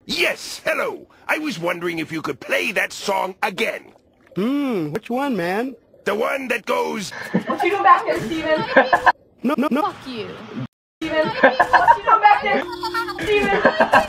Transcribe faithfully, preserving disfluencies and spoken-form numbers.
Yes, hello. I was wondering if you could play that song again. Hmm, which one, man? The one that goes... What you doing back there, Steven? No, no, no. Fuck you. Steven? What you doing back there, Steven?